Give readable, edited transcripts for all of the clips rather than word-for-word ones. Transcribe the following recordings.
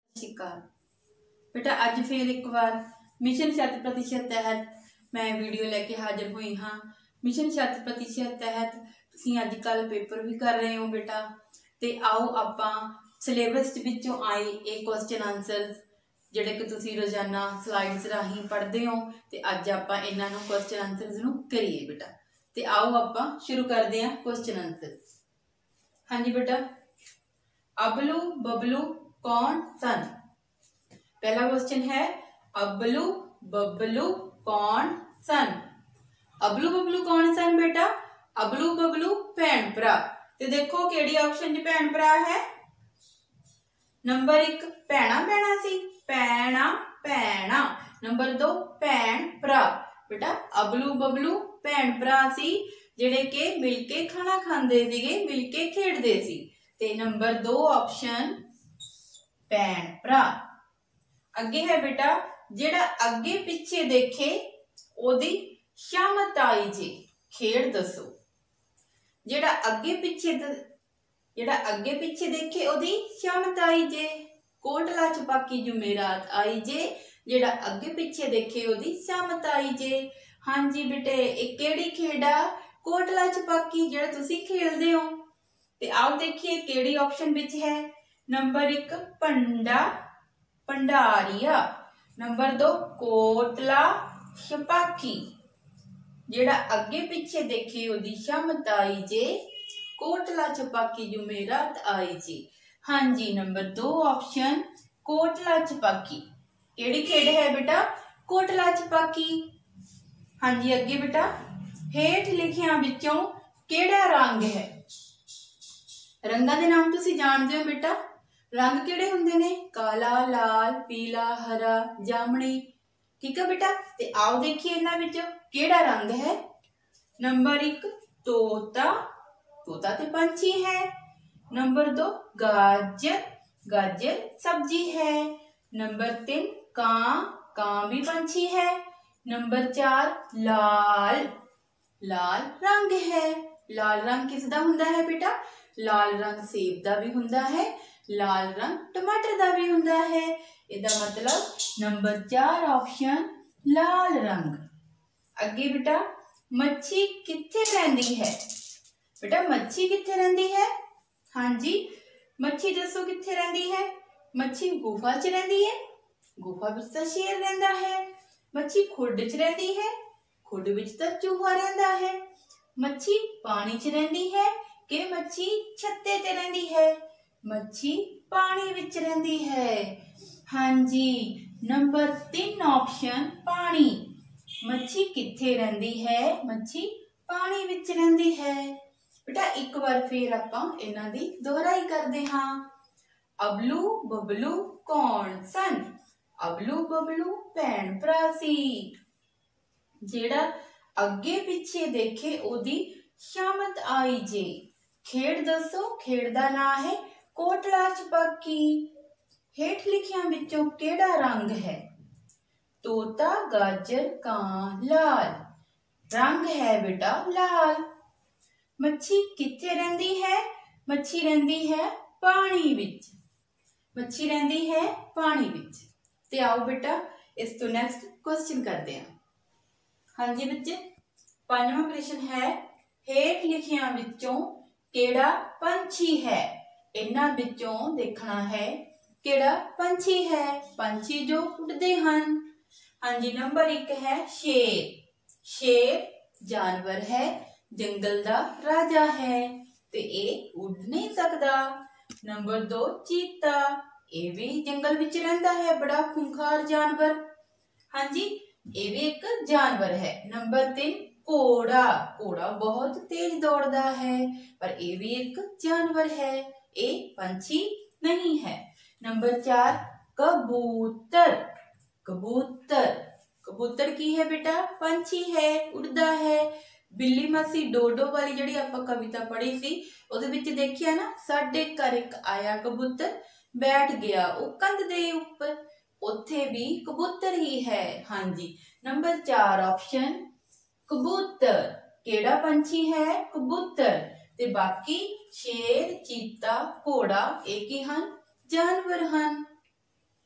श्री अकाल बेटा। अज फिर एक बार मिशन 100% तहत मैं वीडियो लेके हाजिर हुई हाँ। मिशन 100% तहत तुसीं अजकल पेपर भी कर रहे हो बेटा। तो आओ आपां सिलेबस विचों आए ये क्वेश्चन आंसर जिहड़े कि तुसीं रोजाना स्लाइड्स राही पढ़ते हो, तो अज आपां इन्हां नूं क्वेश्चन आंसरस नूं करिए बेटा। तो आओ आपां शुरू करते हैं क्वेश्चन आंसर। हाँ जी बेटा, अबलू बबलू कौन सन? पहला क्वेश्चन है अबलू बबलू कौन सन? अबलू बबलू कौन सन बेटा? अबलू बबलू भैन भरा। तो देखो केड़ी ऑप्शन च भैन भरा है। नंबर 1 भैणा भैणा सी, भैणा भैणा। नंबर 2 भैन भरा। बेटा अबलू बबलू भैन भरा सी जिहड़े के मिलके खाना खांदे सीगे, मिलके खेडदे सी। ते नंबर 2 ऑप्शन भैन भरा। अगे है बेटा, जेड़ा अगे पिछे देखे ओदी शामत आई जे, खेड दसो। जेड़ा अगे पिछे देखे ओदी शामत आई जे, कोटला छपाकी जुमेरात आई जे। जेड़ा अगे पिछे देखे ओदी शामत आई जे। हाँ जी बेटे, एक केड़ी खेड़ा? कोटला छपाकी जेड़ा तुसी खेलदे हो। ते आओ देखिए केड़ी ऑप्शन विच है। नंबर 1 पंडा भंडारिया। नंबर 2 कोटला छपाकी। जेड़ा अगे पिछे देखे ओदी शामत आई जे, कोटला छपाकी जुमेरात आई जे। हाँ जी, नंबर 2 ऑप्शन कोटला छपाकी। केड़ी खेड है बेटा? कोटला छपाकी। हाँ जी, अगे बेटा, हेठ लिखिया विचों केड़ा रंग है? रंगां दे नाम तुसी जानदे हो बेटा। रंग केड़े हुंदे ने? काला, लाल, पीला, हरा, जामनी। ठीक है बेटा। ते आओ देखिए इन्हां विचों केड़ा रंग है। नंबर 1 तोता, तोता ते पंछी है। नंबर 2 गाजर, गाजर सब्जी है। नंबर 3 कां, कां भी पंछी है। नंबर 4 लाल, लाल रंग है। लाल रंग किसदा हुंदा है बेटा? लाल रंग सेब दा भी हुंदा है, लाल रंग टमाटर दा भी हुंदा है। इहदा मतलब नंबर 4 ऑप्शन लाल रंग। अगे बेटा, मच्छी कित्थे रहिंदी है? बेटा मच्छी कित्थे रहिंदी है? हाँ जी, मच्छी दसो कित्थे रहिंदी है? मच्छी गुफा च रहिंदी है, गुफा विच तां शेर रहिंदा है। मच्छी खुड च रहिंदी है, खुड विच तां चूहा रहिंदा है। मच्छी पानी च रहिंदी है कि मच्छी छत्ते ते रहिंदी है? मच्छी पानी विच रहिंदी है। हाँ जी, नंबर 3 ऑप्शन पानी। मच्छी कित्थे रहिंदी है? मच्छी पानी विच रहिंदी है। बेटा एक बार फिर आपां इन्हां दी दोहराई करदे हां। अबलू बबलू कौन सन? अबलू बबलू भैन भरा सी। जेड़ा अगे पिछे देखे ओदी शामत आई जे। खेड दसो, खेड दा नाम है कोटला छपाकी। हेठ लिखिया विचों केड़ा रंग है? तोता, गाजर, कां, लाल। रंग है बेटा लाल। मच्छी कित्थे रहिंदी है? मच्छी रहिंदी है पानी विच। मच्छी रहिंदी है पानी विच। ते आओ बेटा इस तो नेक्स्ट क्वेश्चन करते हैं। हाँ जी बच्चे, 5वां प्रश्न है हेठ लिखिया विचों केड़ा पंछी है? इन्हां विचों देखना है केड़ा पंछी है। पंछी जो उड़दे हन। हाँ जी, नंबर 1 है शेर। शेर जानवर है, जंगल दा राजा है, ते ये उड़ नहीं सकदा। नंबर 2 चीता, ये भी जंगल विच रहिंदा है, बड़ा खूंखार जानवर। हाँ जी, ये भी एक जानवर है। नंबर 3 घोड़ा, घोड़ा बहुत तेज दौड़दा है, पर ये भी एक जानवर है, ये पंछी नहीं है। नंबर 4 कबूतर। कबूतर, कबूतर की है बेटा? पंछी है, उड़दा है। बिल्ली मासी डोडो वाली जिहड़ी आपां कविता पढ़ी सी उहदे विच देखिया ना, साडे घर एक आया कबूतर बैठ गया वो कंध दे उपर, उत्थे भी कबूतर ही है। हाँ जी, नंबर 4 ऑप्शन कबूतर। केड़ा पंछी है? कबूतर। ते बाकी शेर, चीता, घोड़ा एक ही हन, जानवर हन।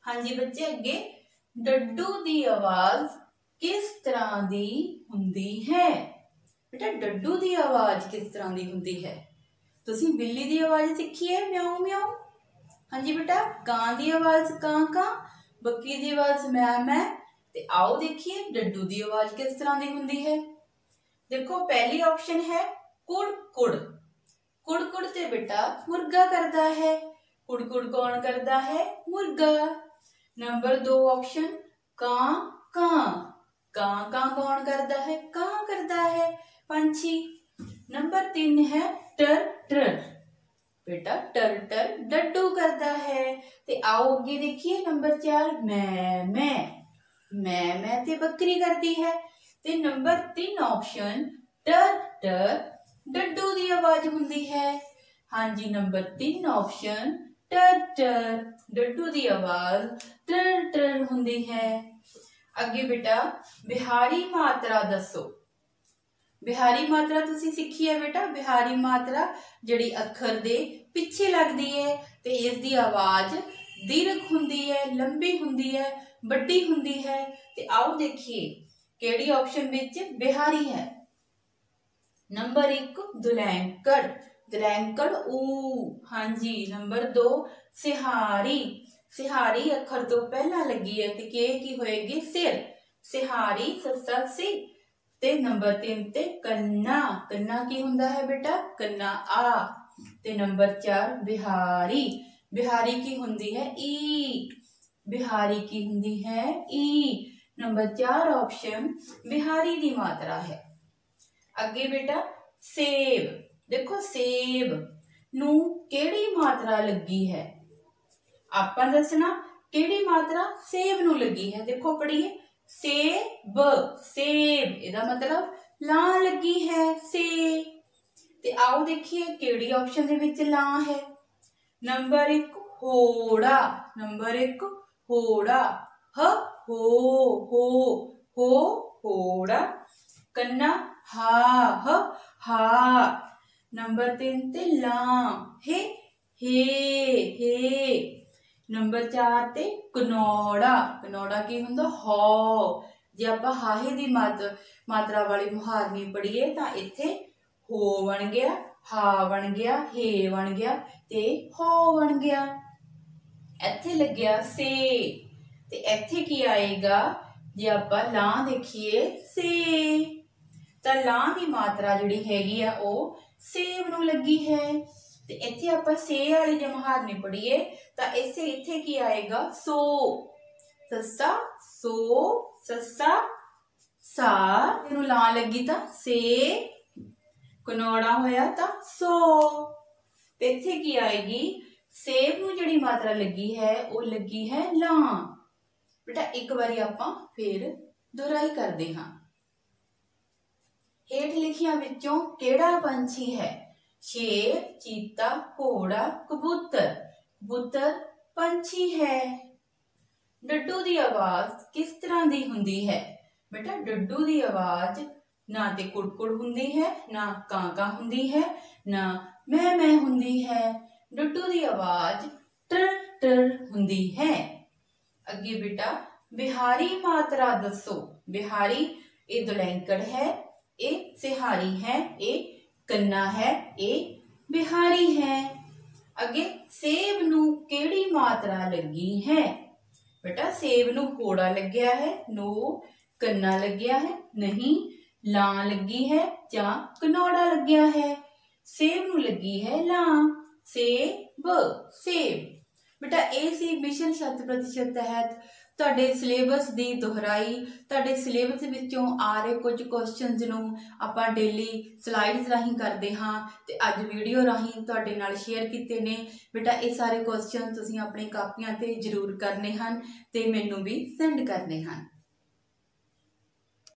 हाँ जी बच्चे अगे डड्डू दी आवाज किस तरह दी हुंदी है। बेटा डड्डू दी आवाज किस तरह दी हुंदी है। तुसी बिल्ली दी आवाज सीखी है म्याऊ म्याऊ। हाँ जी बेटा कां दी आवाज कां कां, बकरी दी आवाज मै मै। ते आओ देखिए डड्डू दी आवाज किस तरह दी हुंदी है। देखो पहली ऑप्शन है कुड़ कुड़। कुड़ कुड़ ते बेटा मुर्गा करता है। कुड़ कुड़ कौन करता है? मुर्गा। नंबर 2 ऑप्शन कां कां। कां कां कौन करता है? कां करता है पंछी। नंबर 3 है टर टर। बेटा टर टर डड्डू करता है। ते आओ आगे देखिए नंबर 4 मैं मैं ते बकरी करती है। ते नंबर 3 ऑप्शन टर टर डड्डू दी आवाज हुंदी है। हाँ जी नंबर 3 ऑप्शन टर टर डड्डू दी आवाज टर टर हुंदी है। अगे बेटा बिहारी मात्रा दसो। बिहारी मात्रा तुसी सीखी है बेटा। बिहारी मात्रा जिहड़ी अखर दे पिछे लगदी है ते इस दी आवाज दीर्घ हुंदी है, लंबी हुंदी है, बड़ी हुंदी है। ते आओ देखिए केड़ी ऑप्शन विच बिहारी है। नंबर 1 दुलैंकड़। दुलैंकड़ ऊ। हाँ जी नंबर 2 सिहारी। सिहारी अखर तो पहला लगी है ते की होएगी सिर। सिहारी ससा सी। ते नंबर 3 ते कन्ना। कन्ना की हुंदा है बेटा? कन्ना आ। ते नंबर 4 बिहारी। बिहारी की हुंदी है ई। बिहारी की हुंदी है ई। नंबर 4 ऑप्शन बिहारी दी मात्रा है। अगे बेटा सेब। देखो सेब नू केड़ी मात्रा लगी है। आपां दसना केड़ी मात्रा सेब नू लगी है। देखो पढ़िए सेब। सेब इहदा मतलब लां लगी है से। ते आओ देखिए केड़ी ऑप्शन दे विच लां है। नंबर 1 होड़ा। नंबर 1 होड़ा ह हो होड़ा। कन्ना हा ह हा। नंबर 3 ते लां हे हे। नंबर 4 ते कनौड़ा। कनौड़ा की हुंदा हौ। जे आपां हाहे दी मात्रा वाली मुहारनी पढ़ीए तां इत्थे हो बन गया, हा बन गया, हे बन गया ते हो बन गया। इत्थे लग्या से ते इत्थे की आएगा जे आपां लां देखिए से। तां लां दी मात्रा जिहड़ी हैगी आ ओह सेब नूं लगी है। ते इत्थे आपां से वाली जे मुहारनी पढ़ीए तां इत्थे की आएगा सो। ससा सो ससा सा। इहनूं लां लगी तां से। कनौड़ा होया तां सो। ते इत्थे की आएगी सेब नूं जिहड़ी मात्रा लगी है वो लगी है लां। बेटा एक बारी आपां फिर दोहराई करदे हां। हेठ लिखियां विचों केड़ा पंछी है। शेर, चीता, घोड़ा, कबूतर। कबूतर पंछी है। डड्डू दी आवाज किस तरह दी हुंदी है। बेटा डड्डू दी आवाज ना ते कुड़कुड़ हुंदी है, ना कां कां हुंदी है, ना मैं हुंदी है। डड्डू दी आवाज टर टर हुंदी है। अगे बेटा बिहारी मात्रा दसो। बिहारी ए दुलैंकड़ है, ए सिहारी है, ए कन्ना है, ए बिहारी है। अगे सेब नूं केड़ी मात्रा लगी है। बेटा सेब नूं होड़ा लग्या है, नो कन्ना लग्या है, नहीं लां लगी है जां कनौड़ा लग्या है। सेब नूं लगी है लां। सेब सेब। बेटा ये सी मिशन शत प्रतिशत तहत तुहाडे सिलेबस दी दोहराई। तुहाडे सिलेबस विचों आ रहे कुछ क्वेश्चनस नूं आपां डेली स्लाइड्स राहीं करदे हां ते अज वीडियो राहीं तुहाडे नाल शेयर कीते ने। बेटा ये सारे क्वेश्चन तुसीं अपनी कापियां ते जरूर करने हन ते मैनूं भी सेंड करने हन।